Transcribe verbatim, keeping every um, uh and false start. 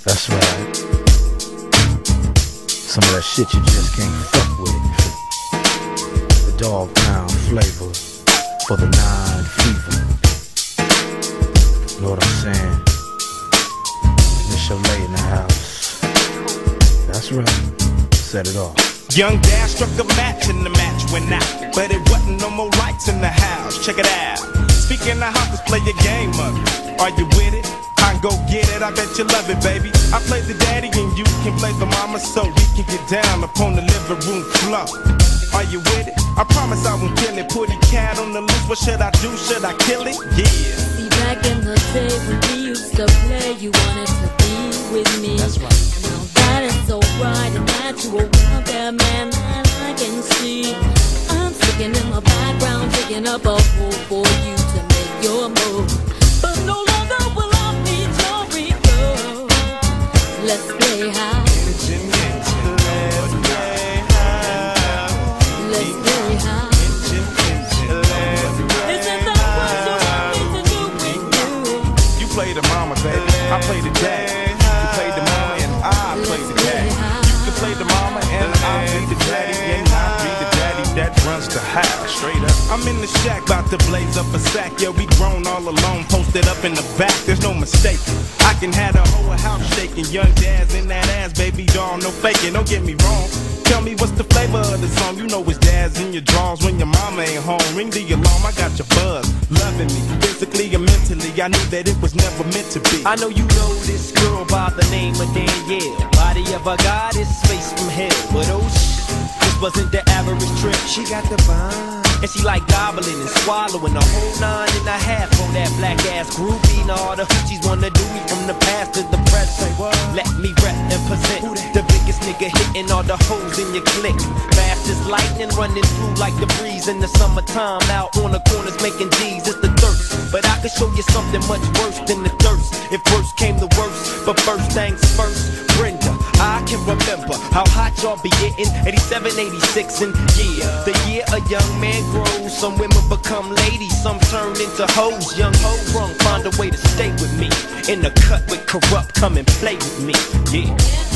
That's right. Some of that shit you just can't fuck with. The dog pound flavor for the nine fever. Know what I'm saying? Miss Cholet in the house. That's right. Set it off. Young Dad struck a match and the match went out, but it wasn't no more lights in the house. Check it out. Speaking of house, let's play a game of it. Are you with it? I can go get it, I bet you love it, baby. I play the daddy and you can play the mama, so we can get down upon the living room floor. Are you with it? I promise I won't kill it. Put a cat on the loose, what should I do? Should I kill it? Yeah. See, back in the day when we used to play, you wanted to be with me. That's right. Now that is so right and natural out there, man, that I can see. I'm sticking in my background, picking up a hole for you to make your move. But no longer will I need your ego. Let's play high. Let's play high. Let's play high. Isn't that what you want me to do with you? You play the mama, baby. I play the daddy. You play the mama and I play the daddy. You can play the mama and I play the daddy. And I be the daddy that runs the house. Straight up. I'm in the shack, about to blaze up a sack. Yeah, we grown all alone, posted up in the back. There's no mistake. I can have the whole house shaking. Young Daz in that ass, baby doll, no faking. Don't get me wrong. Tell me what's the flavor of the song. You know it's Daz in your drawers when your mama ain't home. Ring the alarm, I got your buzz. Loving me, physically and mentally. I knew that it was never meant to be. I know you know this girl by the name of Danielle. Body of a goddess, face from hell. But oh shit, this wasn't the average trip. She got the vibe. And she like gobbling and swallowing a whole nine and a half on that black ass groupie. And all the hoochies wanna do me from the past to the present. Let me rep and present the biggest nigga hitting all the hoes in your clique. Fast as lightning running through like the breeze in the summertime. Out on the corners making G's, it's the thirst. But I can show you something much worse than the thirst. If worst came to worst, but first things first, Brenda, I can remember how hot y'all be getting. eighty-seven, eighty-six, and yeah, the year a young man grows. Some women become ladies, some turn into hoes. Young hoe wrong, find a way to stay with me. In the cut with corrupt, come and play with me. Yeah.